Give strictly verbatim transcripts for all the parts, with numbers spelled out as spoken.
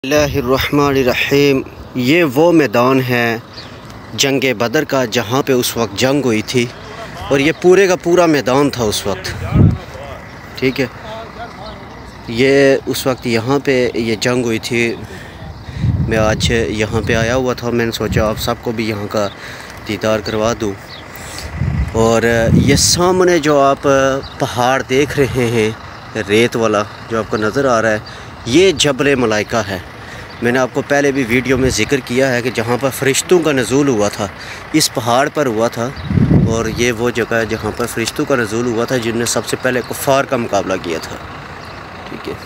बिस्मिल्लाहिर्रहमानिर्रहीम। ये वो मैदान है जंग बदर का जहाँ पे उस वक्त जंग हुई थी और ये पूरे का पूरा मैदान था उस वक्त। ठीक है, ये उस वक्त यहाँ पे ये जंग हुई थी। मैं आज यहाँ पे आया हुआ था, मैंने सोचा आप सबको भी यहाँ का दीदार करवा दूँ। और ये सामने जो आप पहाड़ देख रहे हैं रेत वाला जो आपको नज़र आ रहा है, ये जबल मलाइका है। मैंने आपको पहले भी वीडियो में ज़िक्र किया है कि जहाँ पर फ़रिश्तों का नज़ूल हुआ था इस पहाड़ पर हुआ था। और ये वो जगह है जहाँ पर फ़रिश्तों का नज़ूल हुआ था जिनने सबसे पहले कुफ़ार का मुकाबला किया था। ठीक है,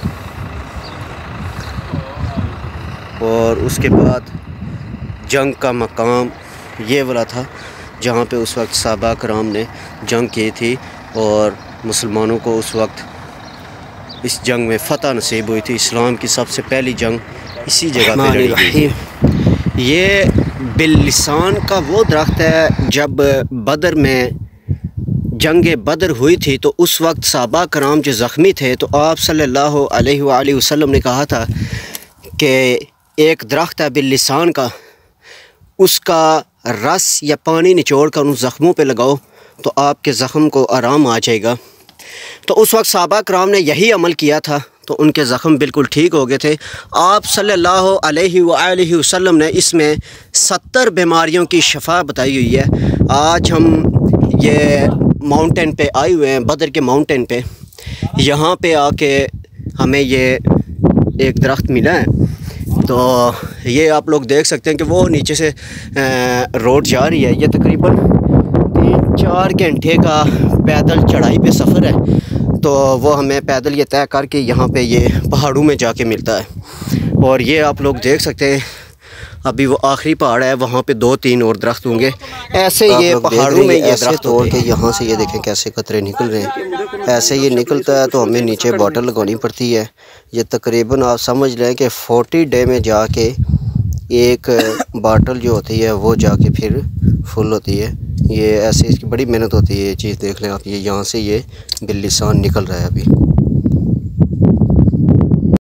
और उसके बाद जंग का मकाम ये वाला था जहाँ पे उस वक्त सहाबा कराम ने जंग की थी और मुसलमानों को उस वक्त इस जंग में फ़तह नसीब हुई थी। इस्लाम की सबसे पहली जंग इसी जगह पे लड़ी गई। ये बिल्लिसान का वो दरख्त है। जब बदर में जंग बदर हुई थी तो उस वक्त सहाबा कराम जो ज़ख्मी थे तो आप सल्लल्लाहु अलैहि वसल्लम ने कहा था कि एक दरख्त है बिल्लिसान का, उसका रस या पानी निचोड़ कर उन ज़ख्मों पे लगाओ तो आपके ज़ख्म को आराम आ जाएगा। तो उस वक्त सहाबा कराम ने यही अमल किया था तो उनके ज़ख्म बिल्कुल ठीक हो गए थे। आप सल्लल्लाहु अलैहि वसल्लम ने इसमें सत्तर बीमारियों की शफा बताई हुई है। आज हम ये माउंटेन पे आए हुए हैं, बदर के माउंटेन पे। यहाँ पे आके हमें ये एक दरख्त मिला है। तो ये आप लोग देख सकते हैं कि वो नीचे से रोड जा रही है। ये तकरीबन तीन चार घंटे का पैदल चढ़ाई पे सफ़र है। तो वो हमें पैदल ये तय करके यहाँ पे ये पहाड़ों में जाके मिलता है। और ये आप लोग देख सकते हैं अभी वो आखिरी पहाड़ है, वहाँ पे दो तीन और दरख्त होंगे। ऐसे ये पहाड़ों में ये दरख्त तोड़ के यहाँ से ये देखें कैसे कतरे निकल रहे हैं। ऐसे ये निकलता है तो हमें नीचे बॉटल लगानी पड़ती है। ये तकरीबन आप समझ लें कि फोर्टी डे में जाके एक बॉटल जो होती है वो जाके फिर फुल होती है। ये ऐसे इसकी बड़ी मेहनत होती है। ये चीज़ देख लें आप, ये यहाँ से ये बिल्लिसान निकल रहा है अभी।